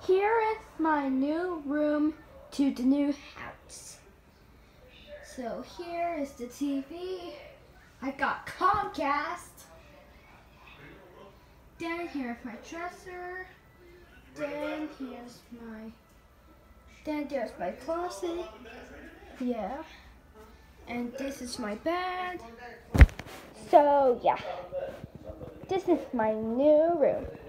Here is my new room to the new house. So here is the TV. I got Comcast. Then here's my dresser. Then there's my closet. Yeah. And this is my bed. So yeah. This is my new room.